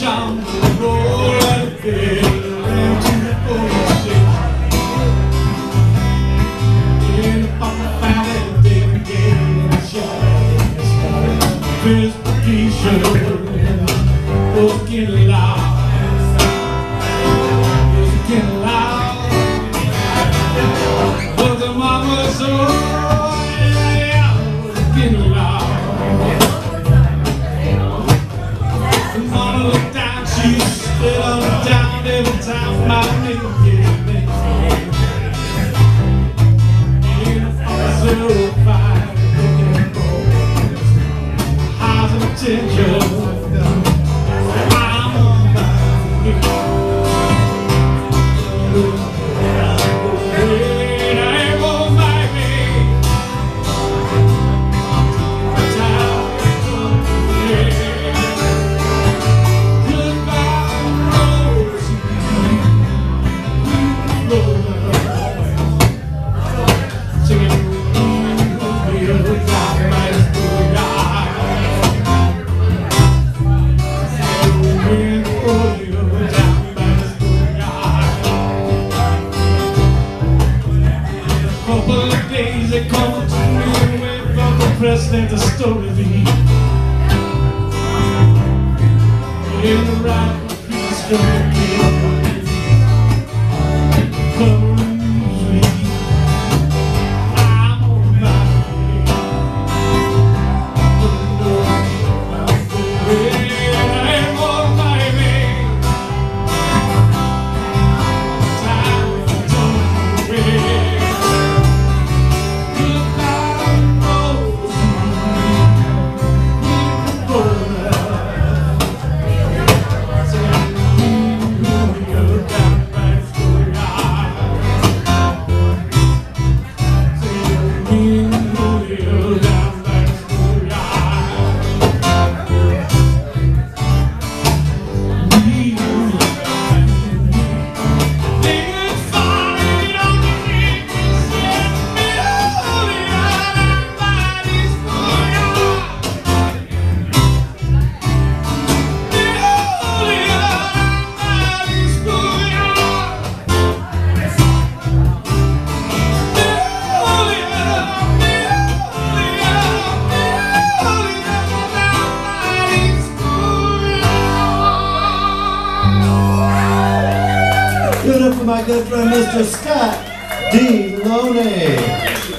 on the road and fell into the ocean. In the Panama Valley, they began to show persecution was getting loud. Was getting loud. But the mama saw getting loud. The mama looked down, she stood on down every time my name came in. In a 05, looking for highs and tension. I'm on my feet. They come to me away from the president of story in the right of peace from the king. Come me, I'm on my way. I'm on my way. Time to turn away. Give it up for my good friend, Mr. Scott Delony.